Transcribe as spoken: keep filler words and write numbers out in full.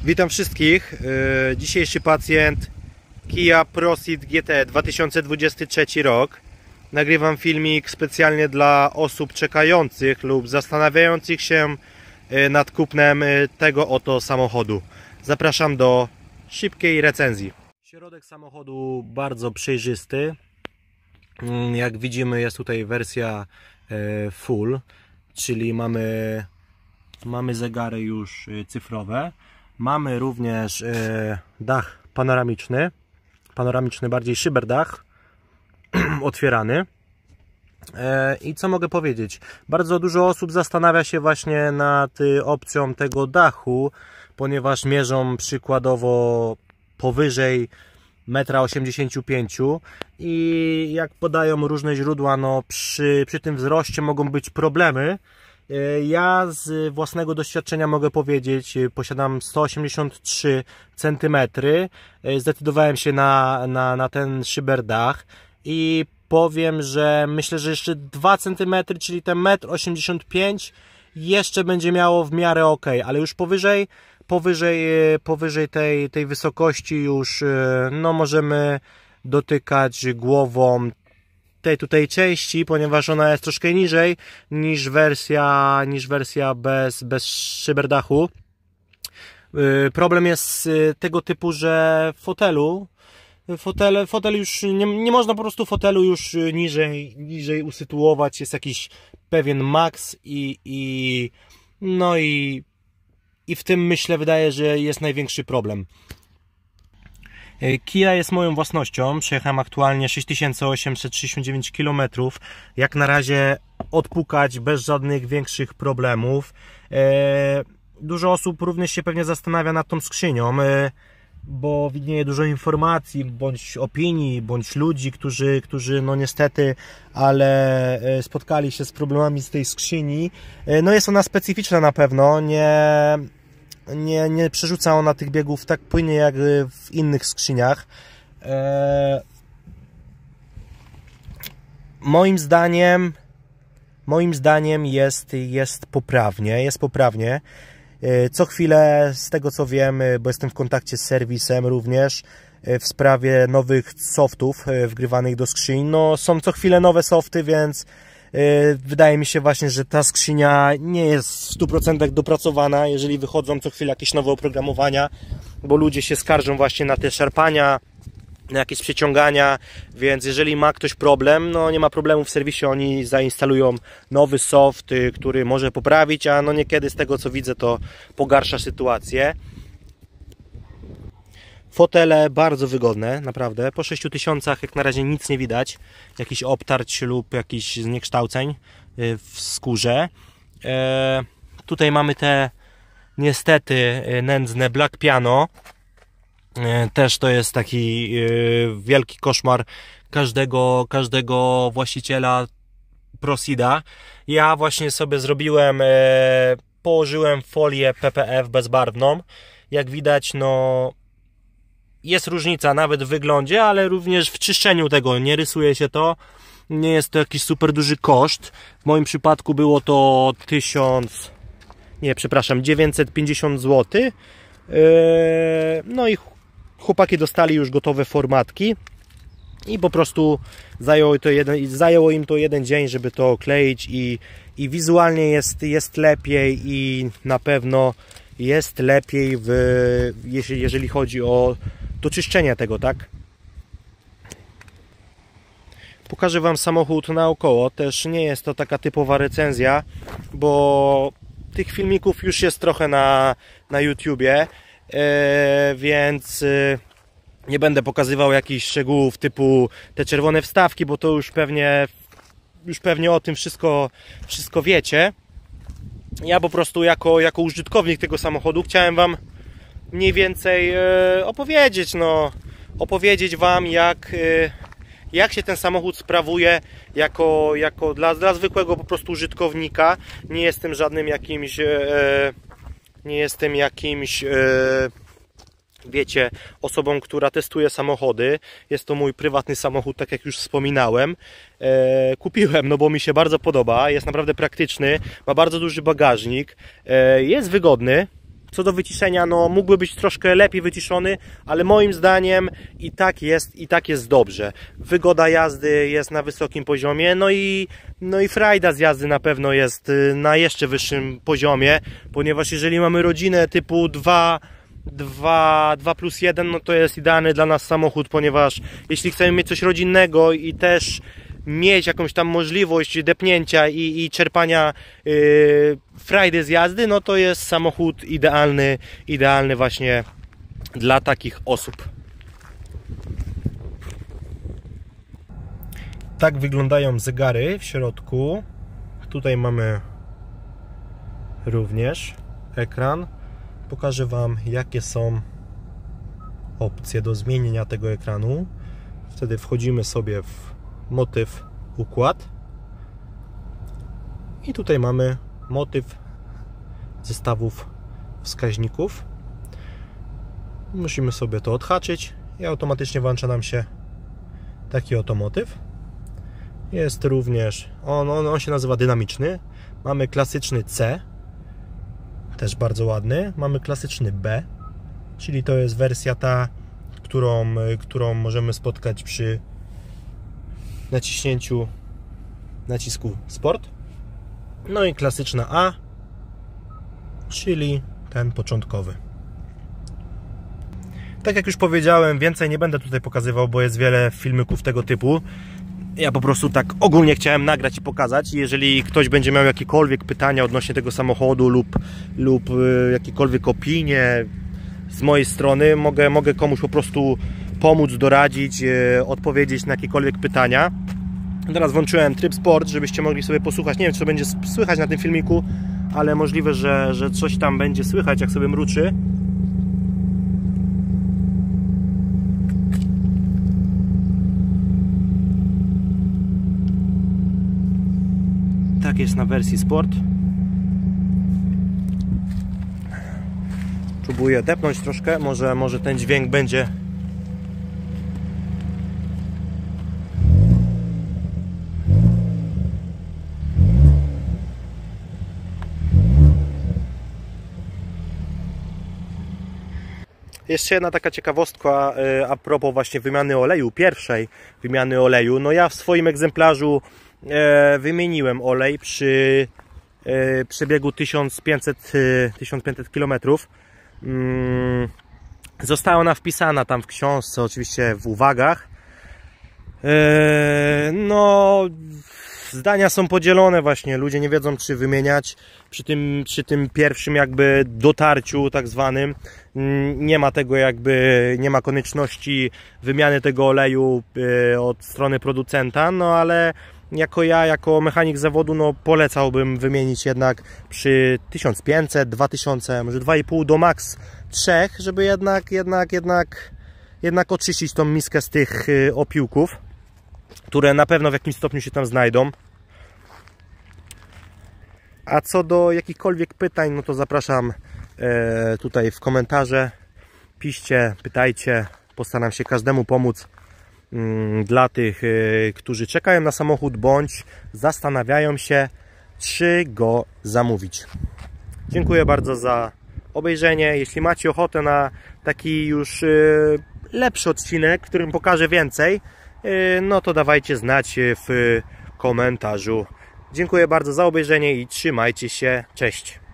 Witam wszystkich. Dzisiejszy pacjent Kia Proceed G T dwa tysiące dwudziesty trzeci rok. Nagrywam filmik specjalnie dla osób czekających lub zastanawiających się nad kupnem tego oto samochodu. Zapraszam do szybkiej recenzji. Środek samochodu bardzo przejrzysty. Jak widzimy, jest tutaj wersja full, czyli mamy, mamy zegary już cyfrowe. Mamy również dach panoramiczny, panoramiczny bardziej szyberdach, otwierany. I co mogę powiedzieć? Bardzo dużo osób zastanawia się właśnie nad opcją tego dachu, ponieważ mierzą przykładowo powyżej jeden osiemdziesiąt pięć m i jak podają różne źródła, no przy, przy tym wzroście mogą być problemy. Ja z własnego doświadczenia mogę powiedzieć, posiadam sto osiemdziesiąt trzy centymetry, zdecydowałem się na, na, na ten szyberdach i powiem, że myślę, że jeszcze dwa centymetry, czyli ten jeden osiemdziesiąt pięć m jeszcze będzie miało w miarę ok, ale już powyżej, powyżej, powyżej tej, tej wysokości już no, możemy dotykać głową tej tutaj części, ponieważ ona jest troszkę niżej niż wersja, niż wersja bez, bez szyberdachu. Problem jest tego typu, że w fotelu Fotel, fotel już nie, nie można po prostu fotelu już niżej, niżej usytuować, jest jakiś pewien maks i, i no i, i w tym myślę wydaje, że jest największy problem. Kia jest moją własnością, przejechałem aktualnie sześć tysięcy osiemset trzydzieści dziewięć kilometrów, jak na razie odpukać bez żadnych większych problemów. Dużo osób również się pewnie zastanawia nad tą skrzynią, bo widnieje dużo informacji, bądź opinii, bądź ludzi, którzy, którzy no niestety, ale spotkali się z problemami z tej skrzyni. No jest ona specyficzna na pewno, nie, nie, nie przerzuca ona tych biegów tak płynnie jak w innych skrzyniach. E... Moim zdaniem, moim zdaniem jest, jest poprawnie, jest poprawnie. Co chwilę, z tego co wiem, bo jestem w kontakcie z serwisem również, w sprawie nowych softów wgrywanych do skrzyni. No, są co chwilę nowe softy, więc wydaje mi się właśnie, że ta skrzynia nie jest w stu procentach dopracowana, jeżeli wychodzą co chwilę jakieś nowe oprogramowania, bo ludzie się skarżą właśnie na te szarpania, na jakieś przeciągania, więc jeżeli ma ktoś problem, no nie ma problemu, w serwisie oni zainstalują nowy soft, który może poprawić, a no niekiedy z tego co widzę to pogarsza sytuację. Fotele bardzo wygodne, naprawdę, po sześciu tysiącach jak na razie nic nie widać, jakichś obtarć lub jakichś zniekształceń w skórze. E, tutaj mamy te niestety nędzne Black Piano. Też to jest taki wielki koszmar każdego, każdego właściciela Proceeda. Ja właśnie sobie zrobiłem, położyłem folię P P F bezbarwną. Jak widać, no jest różnica nawet w wyglądzie, ale również w czyszczeniu tego. Nie rysuje się to. Nie jest to jakiś super duży koszt. W moim przypadku było to tysiąc, nie, przepraszam, dziewięćset pięćdziesiąt złotych. No i chłopaki dostali już gotowe formatki i po prostu zajęło, to jeden, zajęło im to jeden dzień, żeby to okleić i, i wizualnie jest, jest lepiej i na pewno jest lepiej, w, jeżeli, jeżeli chodzi o to czyszczenie tego, tak? Pokażę Wam samochód naokoło, też nie jest to taka typowa recenzja, bo tych filmików już jest trochę na, na YouTubie. Yy, więc yy, nie będę pokazywał jakichś szczegółów typu te czerwone wstawki, bo to już pewnie już pewnie o tym wszystko, wszystko wiecie. Ja po prostu jako, jako użytkownik tego samochodu chciałem Wam mniej więcej yy, opowiedzieć, no, opowiedzieć Wam jak, yy, jak się ten samochód sprawuje jako, jako dla, dla zwykłego po prostu użytkownika. Nie jestem żadnym jakimś yy, Nie jestem jakimś, yy, wiecie, osobą, która testuje samochody. Jest to mój prywatny samochód, tak jak już wspominałem. Yy, kupiłem, no bo mi się bardzo podoba. Jest naprawdę praktyczny. Ma bardzo duży bagażnik. Yy, jest wygodny. Co do wyciszenia, no mógłby być troszkę lepiej wyciszony, ale moim zdaniem i tak jest, i tak jest dobrze. Wygoda jazdy jest na wysokim poziomie, no i, no i frajda z jazdy na pewno jest na jeszcze wyższym poziomie, ponieważ jeżeli mamy rodzinę typu dwa, dwa plus jeden, no to jest idealny dla nas samochód, ponieważ jeśli chcemy mieć coś rodzinnego i też mieć jakąś tam możliwość depnięcia i, i czerpania yy, frajdy z jazdy, no to jest samochód idealny, idealny właśnie dla takich osób. Tak wyglądają zegary w środku. Tutaj mamy również ekran. Pokażę Wam, jakie są opcje do zmienienia tego ekranu. Wtedy wchodzimy sobie w motyw układ i tutaj mamy motyw zestawów wskaźników. Musimy sobie to odhaczyć i automatycznie włącza nam się taki oto motyw. Jest również, on, on, on się nazywa dynamiczny. Mamy klasyczny C, też bardzo ładny. Mamy klasyczny B, czyli to jest wersja ta, którą, którą możemy spotkać przy naciśnięciu nacisku Sport. No i klasyczna A, czyli ten początkowy. Tak jak już powiedziałem, więcej nie będę tutaj pokazywał, bo jest wiele filmików tego typu. Ja po prostu tak ogólnie chciałem nagrać i pokazać. Jeżeli ktoś będzie miał jakiekolwiek pytania odnośnie tego samochodu lub, lub jakiekolwiek opinie z mojej strony, mogę, mogę komuś po prostu pomóc, doradzić, odpowiedzieć na jakiekolwiek pytania. Teraz włączyłem tryb Sport, żebyście mogli sobie posłuchać. Nie wiem, co będzie słychać na tym filmiku, ale możliwe, że, że coś tam będzie słychać, jak sobie mruczy. Tak jest na wersji Sport. Próbuję depnąć troszkę, może, może ten dźwięk będzie Jeszcze jedna taka ciekawostka a propos właśnie wymiany oleju, pierwszej wymiany oleju. No ja w swoim egzemplarzu wymieniłem olej przy przebiegu tysiąc pięćset kilometrów. Została ona wpisana tam w książce, oczywiście w uwagach. No, zdania są podzielone właśnie, ludzie nie wiedzą, czy wymieniać przy tym, przy tym pierwszym jakby dotarciu tak zwanym. Nie ma tego jakby, nie ma konieczności wymiany tego oleju od strony producenta, no ale jako ja, jako mechanik zawodu, no polecałbym wymienić jednak przy tysiąc pięćset, dwa tysiące, może dwa i pół do max trzy, żeby jednak, jednak, jednak, jednak oczyścić tą miskę z tych opiłków, które na pewno w jakimś stopniu się tam znajdą. A co do jakichkolwiek pytań, no to zapraszam e, tutaj w komentarze. Piszcie, pytajcie, postaram się każdemu pomóc. Mm, dla tych, e, którzy czekają na samochód bądź zastanawiają się, czy go zamówić. Dziękuję bardzo za obejrzenie. Jeśli macie ochotę na taki już e, lepszy odcinek, w którym pokażę więcej, e, no to dawajcie znać w komentarzu. Dziękuję bardzo za obejrzenie i trzymajcie się. Cześć!